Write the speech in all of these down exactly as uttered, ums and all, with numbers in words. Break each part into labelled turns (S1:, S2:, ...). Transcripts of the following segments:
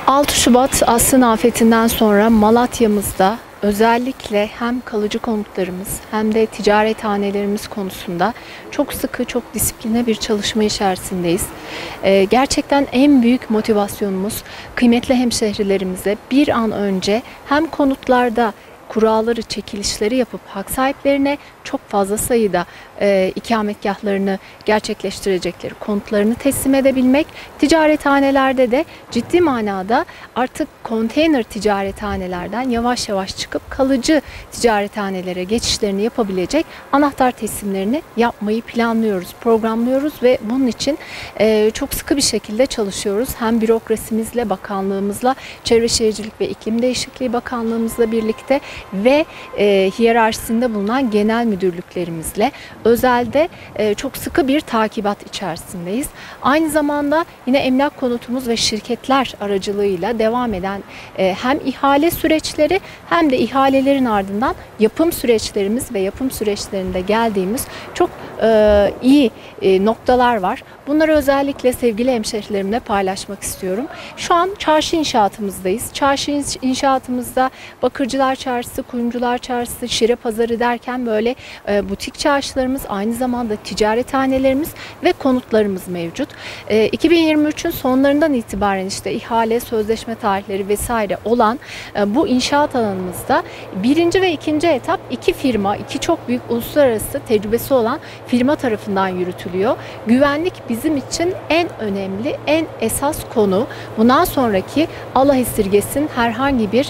S1: altı Şubat asrın afetinden sonra Malatya'mızda özellikle hem kalıcı konutlarımız hem de ticarethanelerimiz konusunda çok sıkı, çok disipline bir çalışma içerisindeyiz. Ee, gerçekten en büyük motivasyonumuz kıymetli hemşehrilerimize bir an önce hem konutlarda kuralları, çekilişleri yapıp hak sahiplerine çok fazla sayıda e, ikametgahlarını gerçekleştirecekleri konutlarını teslim edebilmek, ticarethanelerde de ciddi manada artık konteyner ticarethanelerden yavaş yavaş çıkıp kalıcı ticarethanelere geçişlerini yapabilecek anahtar teslimlerini yapmayı planlıyoruz, programlıyoruz ve bunun için e, çok sıkı bir şekilde çalışıyoruz. Hem bürokrasimizle, bakanlığımızla, Çevre Şehircilik ve İklim Değişikliği Bakanlığımızla birlikte ve e, hiyerarşisinde bulunan genel müdürlüklerimizle özelde e, çok sıkı bir takibat içerisindeyiz. Aynı zamanda yine emlak konutumuz ve şirketler aracılığıyla devam eden e, hem ihale süreçleri hem de ihalelerin ardından yapım süreçlerimiz ve yapım süreçlerinde geldiğimiz çok e, iyi e, noktalar var. Bunları özellikle sevgili hemşehrilerimle paylaşmak istiyorum. Şu an çarşı inşaatımızdayız. Çarşı inşaatımızda Bakırcılar Çarşısı, Kuyumcular Çarşısı, Şire Pazarı derken böyle e, butik çarşılarımız, aynı zamanda ticarethanelerimiz ve konutlarımız mevcut. E, iki bin yirmi üçün sonlarından itibaren işte ihale, sözleşme tarihleri vesaire olan e, bu inşaat alanımızda birinci ve ikinci etap iki firma, iki çok büyük uluslararası tecrübesi olan firma tarafından yürütülüyor. Güvenlik bizim için en önemli, en esas konu. Bundan sonraki Allah esirgesin herhangi bir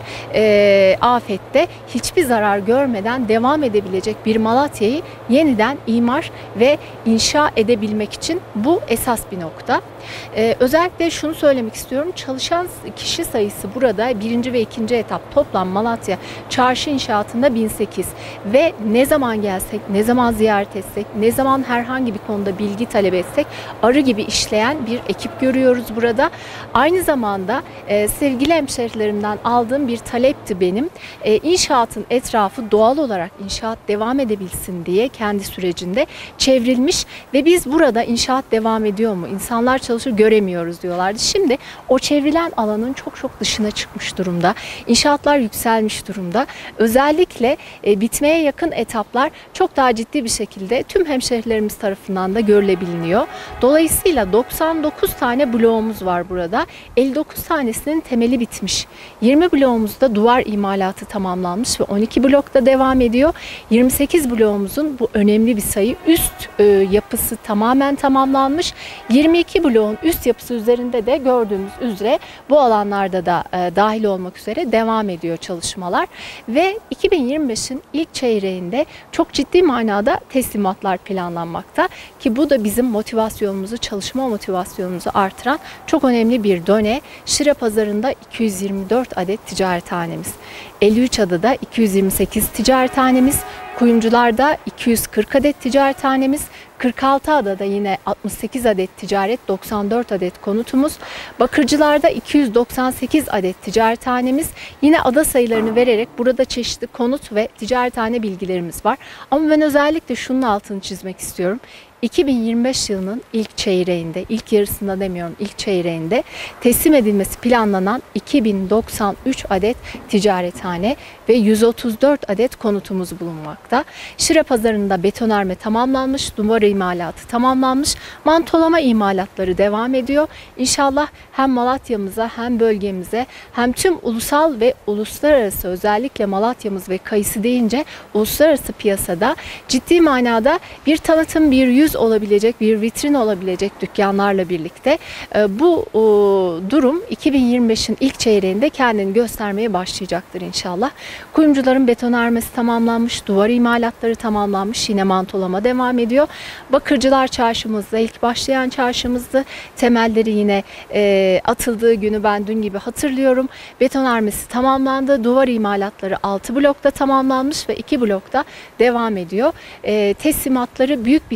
S1: e, afette hiçbir zarar görmeden devam edebilecek bir Malatya'yı yeniden imar ve inşa edebilmek için bu esas bir nokta. Ee, özellikle şunu söylemek istiyorum. Çalışan kişi sayısı burada birinci ve ikinci etap toplam Malatya çarşı inşaatında bin sekiz ve ne zaman gelsek, ne zaman ziyaret etsek, ne zaman herhangi bir konuda bilgi talep etsek arı gibi işleyen bir ekip görüyoruz burada. Aynı zamanda e, sevgili hemşehrilerimden aldığım bir talepti benim. E, inşaatın etrafı doğal olarak inşaat devam edebilsin diye kendi sürecinde çevrilmiş ve biz burada inşaat devam ediyor mu? İnsanlar çalışır göremiyoruz diyorlardı. Şimdi o çevrilen alanın çok çok dışına çıkmış durumda. İnşaatlar yükselmiş durumda. Özellikle e, bitmeye yakın etaplar çok daha ciddi bir şekilde tüm hemşehrilerimiz tarafından da görülebiliyor. Dolayısıyla doksan dokuz tane bloğumuz var burada. elli dokuz tanesinin temeli bitmiş. yirmi bloğumuzda duvar imalatı tamamlanmış ve on iki blokta devam ediyor. yirmi sekiz bloğumuzun bu önemli bir sayı üst e, yapısı tamamen tamamlanmış. yirmi iki bloğun üst yapısı üzerinde de gördüğümüz üzere bu alanlarda da e, dahil olmak üzere devam ediyor çalışmalar ve iki bin yirmi beşin ilk çeyreğinde çok ciddi manada teslimatlar planlanmakta ki bu da bizim motivasyonumuzu, çalışma motivasyonumuzu artıran çok önemli bir done. Şire Pazarı'nda iki yüz yirmi dört adet ticarethanemiz, elli üç adada iki yüz yirmi sekiz ticarethanemiz, Kuyumcular'da iki yüz kırk adet ticarethanemiz, kırk altı adada yine altmış sekiz adet ticaret, doksan dört adet konutumuz, Bakırcılar'da iki yüz doksan sekiz adet ticarethanemiz, yine ada sayılarını vererek burada çeşitli konut ve ticarethane bilgilerimiz var. Ama ben özellikle şunun altını çizmek istiyorum. iki bin yirmi beş yılının ilk çeyreğinde, ilk yarısında demiyorum, ilk çeyreğinde teslim edilmesi planlanan iki bin doksan üç adet ticarethane ve yüz otuz dört adet konutumuz bulunmakta. Şire Pazarı'nda betonarme tamamlanmış, duvar imalatı tamamlanmış, mantolama imalatları devam ediyor. İnşallah hem Malatya'mıza hem bölgemize hem tüm ulusal ve uluslararası, özellikle Malatya'mız ve Kayısı deyince uluslararası piyasada ciddi manada bir tanıtım, bir yüz olabilecek, bir vitrin olabilecek dükkanlarla birlikte bu durum iki bin yirmi beşin ilk çeyreğinde kendini göstermeye başlayacaktır inşallah. Kuyumcuların betonarmesi tamamlanmış, duvar imalatları tamamlanmış, yine mantolama devam ediyor. Bakırcılar Çarşımızda ilk başlayan çarşımızdı. Temelleri yine e, atıldığı günü ben dün gibi hatırlıyorum. Betonarmesi tamamlandı. Duvar imalatları altı blokta tamamlanmış ve iki blokta devam ediyor. E, teslimatları büyük bir hızla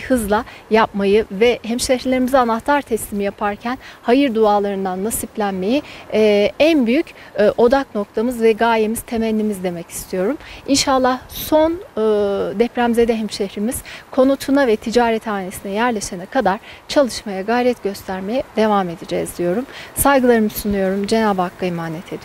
S1: yapmayı ve hemşehrilerimize anahtar teslimi yaparken hayır dualarından nasiplenmeyi e, en büyük e, odak noktamız ve gayemiz, temennimiz demek istiyorum. İnşallah son e, depremzede hemşehrimiz konutuna ve ticarethanesine yerleşene kadar çalışmaya, gayret göstermeye devam edeceğiz diyorum. Saygılarımı sunuyorum. Cenab-ı Hakk'a emanet ediyorum.